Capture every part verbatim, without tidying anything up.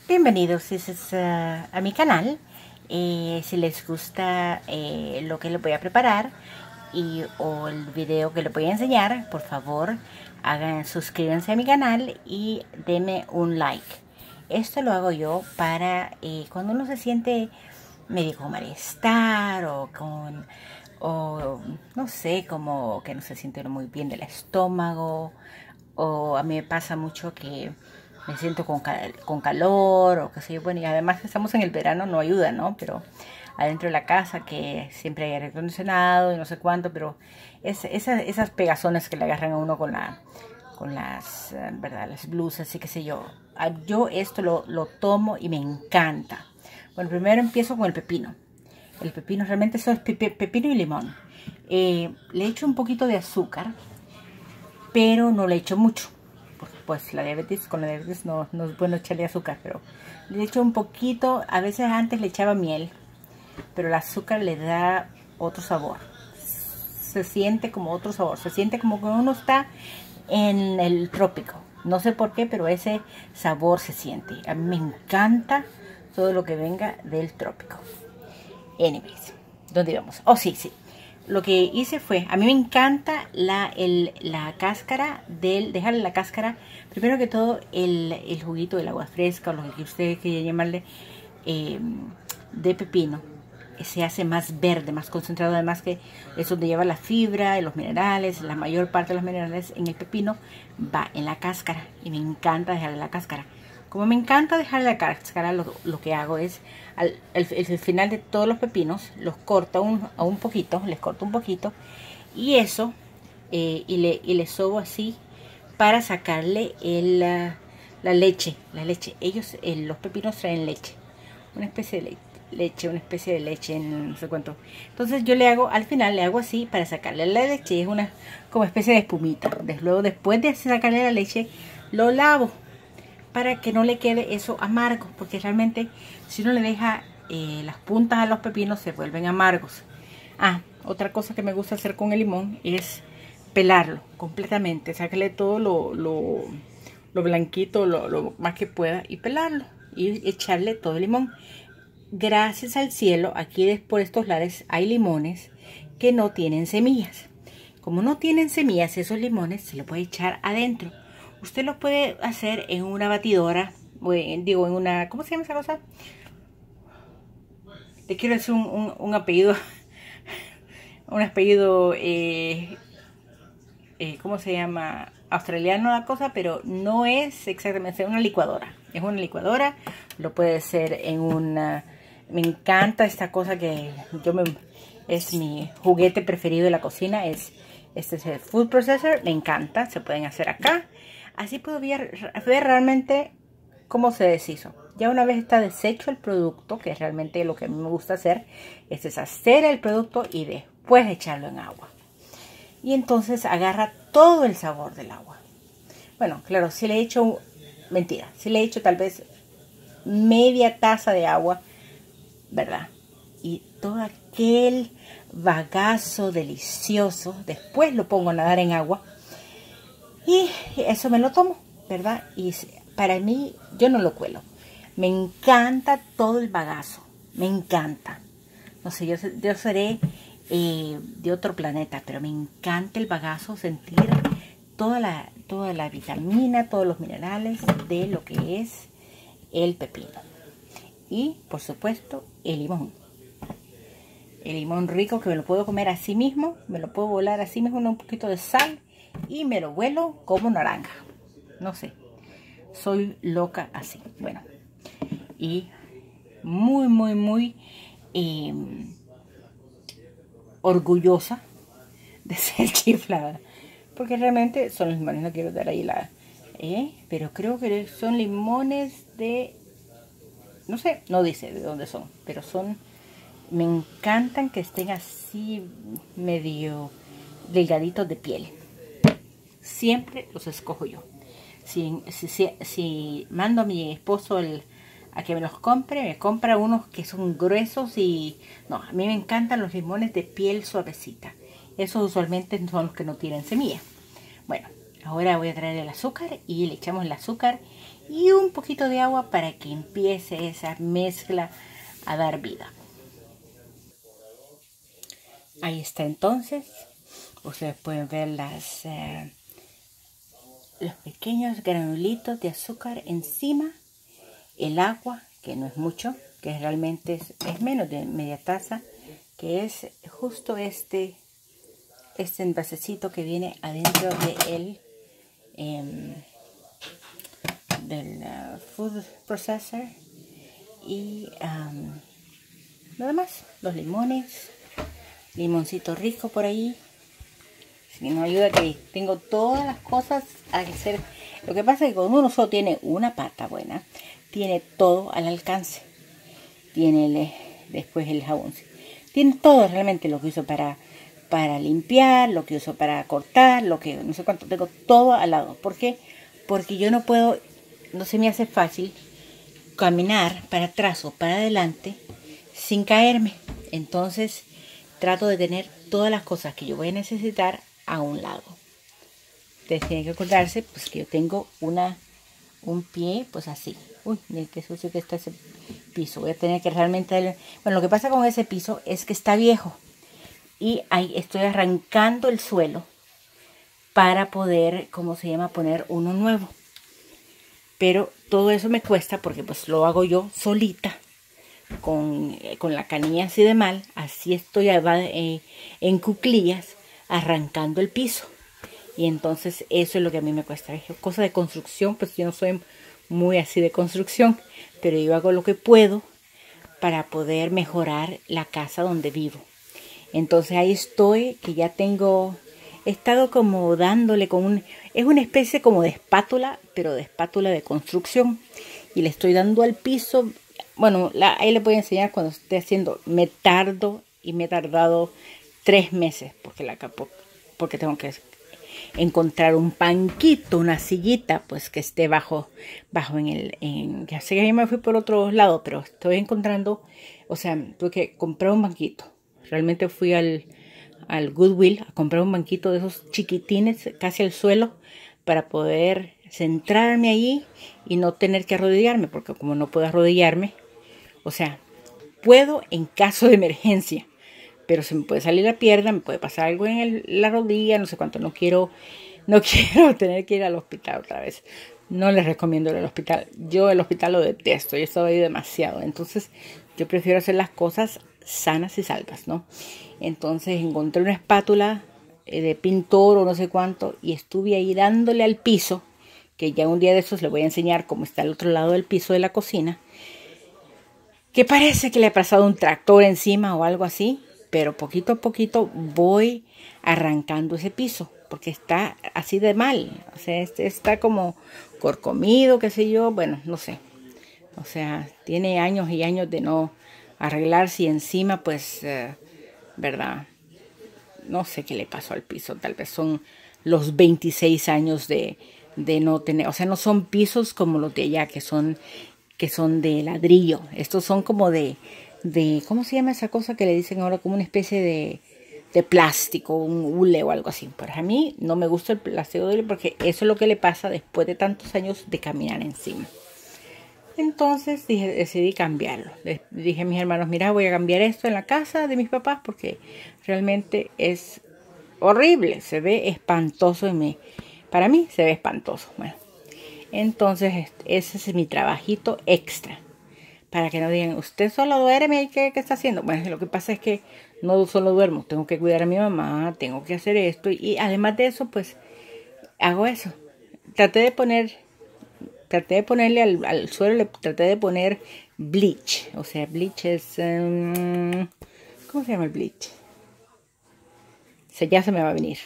Bienvenidos es, uh, a mi canal. Eh, si les gusta eh, lo que les voy a preparar y o el video que les voy a enseñar, por favor hagan suscríbanse a mi canal y denme un like. Esto lo hago yo para eh, cuando uno se siente medio con malestar o con o no sé, como que no se siente muy bien del estómago, o a mí me pasa mucho que me siento con, cal con calor o qué sé yo. Bueno, y además que estamos en el verano no ayuda, ¿no? Pero adentro de la casa que siempre hay aire acondicionado y no sé cuánto, pero es, esas, esas pegazones que le agarran a uno con la con las, ¿verdad? Las blusas y qué sé yo. Yo esto lo, lo tomo y me encanta. Bueno, primero empiezo con el pepino. El pepino, realmente eso es pepe, pepino y limón. Eh, le echo un poquito de azúcar, pero no le echo mucho. Porque pues la diabetes, con la diabetes no, no es bueno echarle azúcar, pero le echo un poquito. A veces antes le echaba miel, pero el azúcar le da otro sabor. Se siente como otro sabor. Se siente como que uno está en el trópico. No sé por qué, pero ese sabor se siente. A mí me encanta todo lo que venga del trópico. Anyways, ¿dónde íbamos? Oh, sí, sí. Lo que hice fue, a mí me encanta la, el, la cáscara, del, dejarle la cáscara, primero que todo el, el juguito del agua fresca, o lo que ustedes quieran llamarle, eh, de pepino, se hace más verde, más concentrado, además que es donde lleva la fibra, los minerales, la mayor parte de los minerales en el pepino va en la cáscara, y me encanta dejarle la cáscara. Como me encanta dejar la cáscara, lo, lo que hago es, al el, el final de todos los pepinos, los corto un, a un poquito, les corto un poquito, y eso, eh, y, le, y le sobo así, para sacarle el, la, la leche, la leche. Ellos, eh, los pepinos traen leche, una especie de leche, leche, una especie de leche, en no sé cuánto. Entonces yo le hago, al final le hago así, para sacarle la leche, es una como especie de espumita. Luego, después de sacarle la leche, lo lavo, para que no le quede eso amargo, porque realmente si uno le deja eh, las puntas a los pepinos se vuelven amargos. Ah, otra cosa que me gusta hacer con el limón es pelarlo completamente, sacarle todo lo, lo, lo blanquito, lo, lo más que pueda, y pelarlo y echarle todo el limón. Gracias al cielo, aquí después de estos lares hay limones que no tienen semillas. Como no tienen semillas, esos limones se los puede echar adentro. Usted lo puede hacer en una batidora, o en, digo, en una, ¿cómo se llama esa cosa? Le quiero decir un, un, un apellido, un apellido, eh, eh, ¿cómo se llama? Australiano la cosa, pero no es exactamente una licuadora. Es una licuadora, lo puede hacer en una, me encanta esta cosa que yo me, es mi juguete preferido de la cocina, es este es el food processor, me encanta, se pueden hacer acá. Así puedo ver, ver realmente cómo se deshizo. Ya una vez está deshecho el producto, que es realmente lo que a mí me gusta hacer, es deshacer el producto y después echarlo en agua. Y entonces agarra todo el sabor del agua. Bueno, claro, si le he hecho, mentira, si le he hecho tal vez media taza de agua, ¿verdad? Y todo aquel bagazo delicioso, después lo pongo a nadar en agua. Y eso me lo tomo, ¿verdad? Y para mí, yo no lo cuelo. Me encanta todo el bagazo. Me encanta. No sé, yo, yo seré eh, de otro planeta, pero me encanta el bagazo, sentir toda la, toda la vitamina, todos los minerales de lo que es el pepino. Y, por supuesto, el limón. El limón rico que me lo puedo comer así mismo. Me lo puedo volar así mismo con un poquito de sal. Y me lo vuelo como naranja. No sé. Soy loca así. Bueno. Y muy, muy, muy eh, orgullosa de ser chiflada. Porque realmente son los limones. No quiero dar ahí la... Eh, pero creo que son limones de... No sé, no dice de dónde son. Pero son... Me encantan que estén así medio delgaditos de piel. Siempre los escojo yo. Si, si, si, si mando a mi esposo el, a que me los compre, me compra unos que son gruesos y... No, a mí me encantan los limones de piel suavecita. Esos usualmente son los que no tienen semilla. Bueno, ahora voy a traer el azúcar y le echamos el azúcar y un poquito de agua para que empiece esa mezcla a dar vida. Ahí está entonces. Ustedes pueden ver las, eh, los pequeños granulitos de azúcar encima. El agua, que no es mucho, que realmente es, es menos de media taza, que es justo este, este envasecito que viene adentro de el, eh, del uh, food processor. Y um, nada más, los limones, limoncito rico por ahí. Si no ayuda que tengo todas las cosas a hacer. Lo que pasa es que cuando uno solo tiene una pata buena, tiene todo al alcance. Tiene el, después el jabón. Tiene todo realmente, lo que uso para, para limpiar, lo que uso para cortar, lo que no sé cuánto, tengo todo al lado. ¿Por qué? Porque yo no puedo, no se me hace fácil caminar para atrás o para adelante sin caerme. Entonces trato de tener todas las cosas que yo voy a necesitar a un lado. Ustedes tienen que acordarse pues que yo tengo una un pie pues así. Uy, miren qué sucio que está ese piso. Voy a tener que realmente... Bueno, lo que pasa con ese piso es que está viejo. Y ahí estoy arrancando el suelo para poder, ¿cómo se llama?, poner uno nuevo. Pero todo eso me cuesta porque pues lo hago yo solita. Con, con la canilla así de mal. Así estoy eh, en cuclillas arrancando el piso. Y entonces eso es lo que a mí me cuesta. Es cosa de construcción, pues yo no soy muy así de construcción, pero yo hago lo que puedo para poder mejorar la casa donde vivo. Entonces ahí estoy, que ya tengo, he estado como dándole con un, es una especie como de espátula, pero de espátula de construcción. Y le estoy dando al piso, bueno, la, ahí le voy a enseñar cuando esté haciendo, me tardo y me he tardado tres meses, porque la capo, porque tengo que encontrar un banquito, una sillita, pues que esté bajo, bajo en el, en, ya sé que yo me fui por otro lado, pero estoy encontrando, o sea, tuve que comprar un banquito. Realmente fui al, al Goodwill a comprar un banquito de esos chiquitines, casi al suelo, para poder centrarme allí y no tener que arrodillarme, porque como no puedo arrodillarme, o sea, puedo en caso de emergencia, pero se me puede salir la pierna, me puede pasar algo en el, la rodilla, no sé cuánto, no quiero, no quiero tener que ir al hospital otra vez. No les recomiendo ir al hospital. Yo el hospital lo detesto, yo he estado ahí demasiado. Entonces yo prefiero hacer las cosas sanas y salvas, ¿no? Entonces encontré una espátula de pintor o no sé cuánto y estuve ahí dándole al piso, que ya un día de esos les voy a enseñar cómo está el otro lado del piso de la cocina, que parece que le ha pasado un tractor encima o algo así. Pero poquito a poquito voy arrancando ese piso, porque está así de mal. O sea, este está como corcomido, qué sé yo, bueno, no sé. O sea, tiene años y años de no arreglarse y encima, pues, eh, ¿verdad? No sé qué le pasó al piso, tal vez son los veintiséis años de, de no tener, o sea, no son pisos como los de allá, que son, que son de ladrillo. Estos son como de... de, ¿cómo se llama esa cosa que le dicen ahora? Como una especie de, de plástico, un hule o algo así. Pero a mí no me gusta el plástico de hule porque eso es lo que le pasa después de tantos años de caminar encima. Entonces dije, decidí cambiarlo. Les dije a mis hermanos, mira, voy a cambiar esto en la casa de mis papás porque realmente es horrible. Se ve espantoso en mí. Para mí se ve espantoso. Bueno, entonces ese es mi trabajito extra. Para que no digan, usted solo duerme, ¿qué, qué está haciendo? Bueno, lo que pasa es que no solo duermo, tengo que cuidar a mi mamá, tengo que hacer esto. Y además de eso, pues, hago eso. Traté de poner, traté de ponerle al, al suelo, le traté de poner bleach. O sea, bleach es, um, ¿cómo se llama el bleach? Se, ya se me va a venir.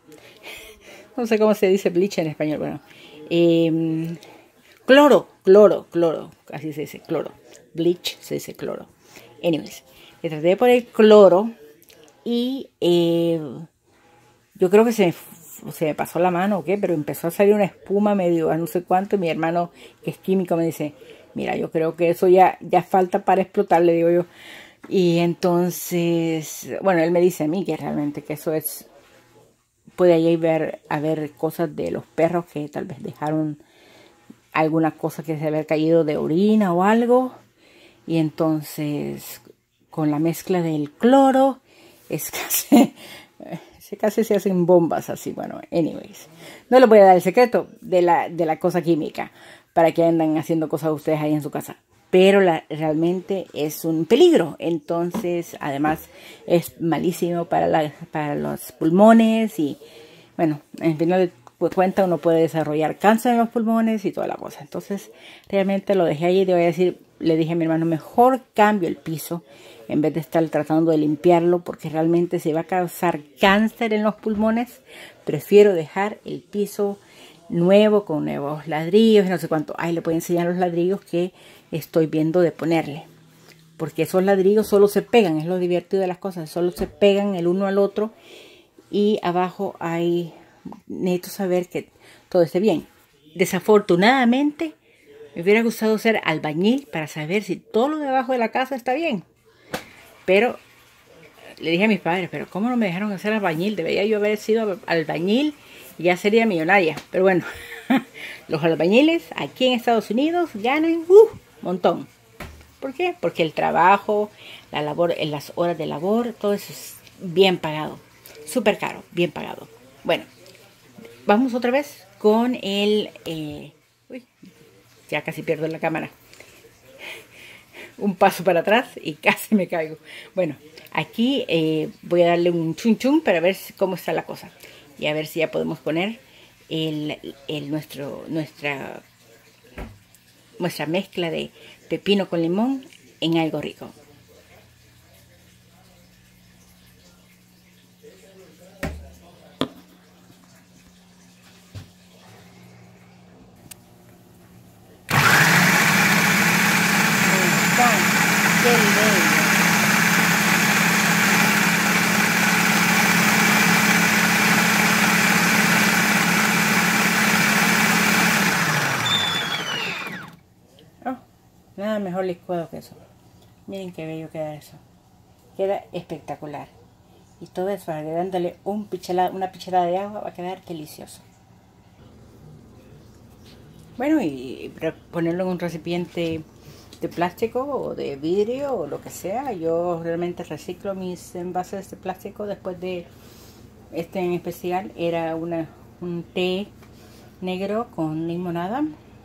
No sé cómo se dice bleach en español, bueno. Eh, cloro, cloro, cloro, así se dice, cloro. Bleach se dice cloro. Anyways, le traté de poner cloro y eh, yo creo que se me, se me pasó la mano o qué, pero empezó a salir una espuma medio a no sé cuánto. Y mi hermano, que es químico, me dice, mira, yo creo que eso ya, ya falta para explotar, le digo yo. Y entonces, bueno, él me dice a mí que realmente que eso es, puede ahí ver, haber cosas de los perros que tal vez dejaron alguna cosa que se había caído de orina o algo. Y entonces con la mezcla del cloro es casi, casi se hacen bombas así. Bueno, anyways, no les voy a dar el secreto de la, de la cosa química para que andan haciendo cosas ustedes ahí en su casa. Pero la, realmente es un peligro. Entonces, además, es malísimo para, la, para los pulmones. Y, bueno, en final de cuentas, uno puede desarrollar cáncer en los pulmones y toda la cosa. Entonces, realmente lo dejé ahí. Le voy a decir, le dije a mi hermano, mejor cambio el piso en vez de estar tratando de limpiarlo. Porque realmente se va a causar cáncer en los pulmones. Prefiero dejar el piso nuevo con nuevos ladrillos y no sé cuánto. Ahí le puedo enseñar los ladrillos que estoy viendo de ponerle, porque esos ladrillos solo se pegan, es lo divertido de las cosas, solo se pegan el uno al otro. Y abajo hay, necesito saber que todo esté bien. Desafortunadamente me hubiera gustado ser albañil para saber si todo lo de abajo de la casa está bien, pero le dije a mis padres, pero cómo no me dejaron hacer albañil, debería yo haber sido albañil y ya sería millonaria. Pero bueno, los albañiles aquí en Estados Unidos ganan un uh, montón. ¿Por qué? Porque el trabajo, la labor, las horas de labor, todo eso es bien pagado. Súper caro, bien pagado. Bueno, vamos otra vez con el... Eh, uy, ya casi pierdo la cámara. Un paso para atrás y casi me caigo. Bueno, aquí eh, voy a darle un chun chun para ver cómo está la cosa. Y a ver si ya podemos poner el, el nuestro, nuestra, nuestra mezcla de pepino con limón en algo rico. ¡Qué bello! Oh, nada mejor licuado que eso. Miren qué bello queda eso. Queda espectacular. Y todo eso agregándole un pichelada, una pichelada de agua va a quedar delicioso. Bueno, y ponerlo en un recipiente de plástico o de vidrio o lo que sea. Yo realmente reciclo mis envases de plástico. Después de este en especial era una, un té negro con limonada.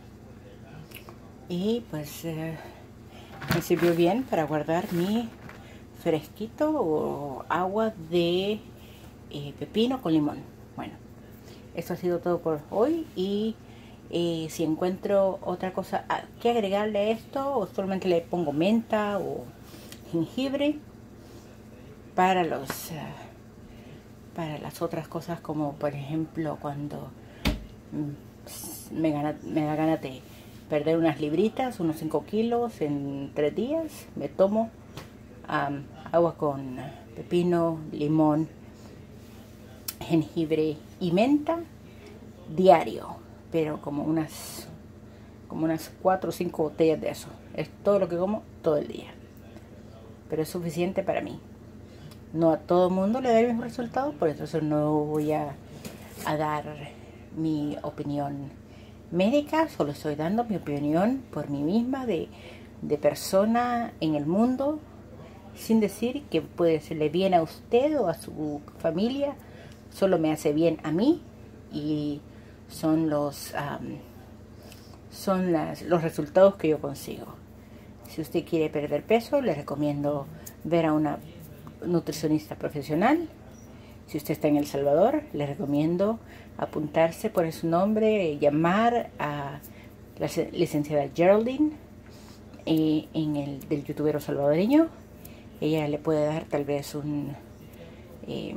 Y pues eh, me sirvió bien para guardar mi fresquito o agua de eh, pepino con limón. Bueno, eso ha sido todo por hoy. Y eh, si encuentro otra cosa que agregarle a esto, o solamente le pongo menta o jengibre para los uh, para las otras cosas, como por ejemplo cuando mm, me, gana, me da ganas de perder unas libritas, unos cinco kilos en tres días, me tomo um, agua con pepino, limón, jengibre y menta diario, pero como unas como unas cuatro o cinco botellas de eso. Es todo lo que como todo el día, pero es suficiente para mí. No a todo el mundo le da el mismo resultado, por eso no voy a, a dar mi opinión médica, solo estoy dando mi opinión por mí misma de, de persona en el mundo, sin decir que puede hacerle bien a usted o a su familia. Solo me hace bien a mí y son los um, son las, los resultados que yo consigo. Si usted quiere perder peso, le recomiendo ver a una nutricionista profesional. Si usted está en El Salvador, le recomiendo apuntarse, poner su nombre, llamar a la licenciada Geraldine eh, en el del youtubero salvadoreño. Ella le puede dar tal vez un eh,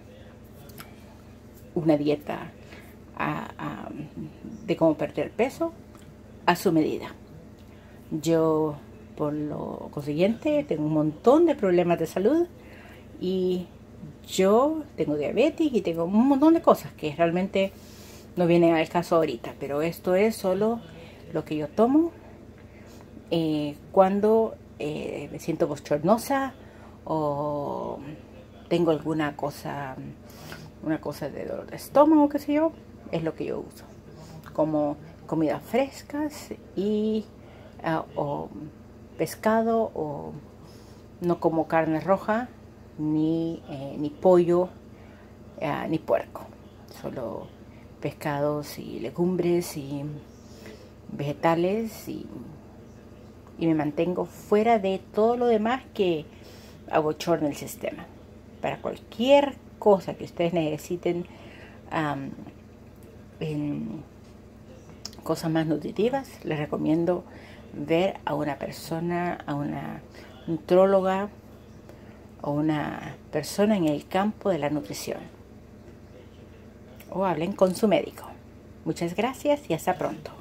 una dieta a, a, de cómo perder peso a su medida. Yo, por lo consiguiente, tengo un montón de problemas de salud y yo tengo diabetes y tengo un montón de cosas que realmente no vienen al caso ahorita, pero esto es solo lo que yo tomo eh, cuando eh, me siento bochornosa o tengo alguna cosa, una cosa de dolor de estómago, qué sé yo, es lo que yo uso. Como comidas frescas y uh, o pescado, o no como carne roja, ni, eh, ni pollo, uh, ni puerco, solo pescados y legumbres y vegetales, y, y me mantengo fuera de todo lo demás que abochorna el sistema. Para cualquier cosa que ustedes necesiten um, en cosas más nutritivas, les recomiendo ver a una persona, a una nutróloga o una persona en el campo de la nutrición, o hablen con su médico. Muchas gracias y hasta pronto.